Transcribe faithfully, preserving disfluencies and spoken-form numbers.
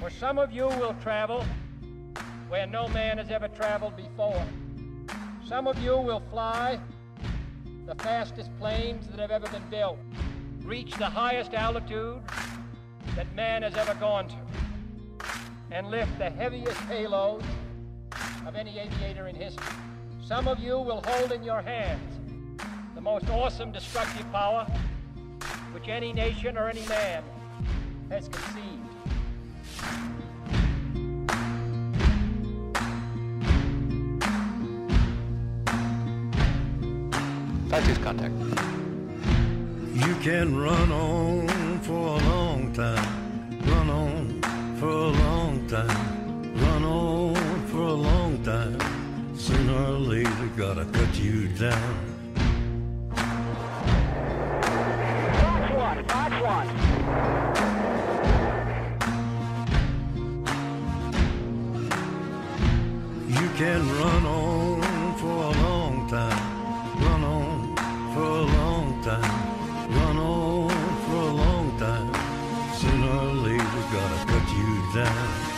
For some of you will travel where no man has ever traveled before. Some of you will fly the fastest planes that have ever been built, reach the highest altitude that man has ever gone to, and lift the heaviest payloads of any aviator in history. Some of you will hold in your hands the most awesome destructive power which any nation or any man has conceived. Taxi's contact. You can run on for a long time, run on for a long time, run on for a long time. Sooner or later, gotta cut you down. Fox one, Fox one. You can run on for a long time, run on for a long time, run on for a long time. Sooner or later, gotta cut you down.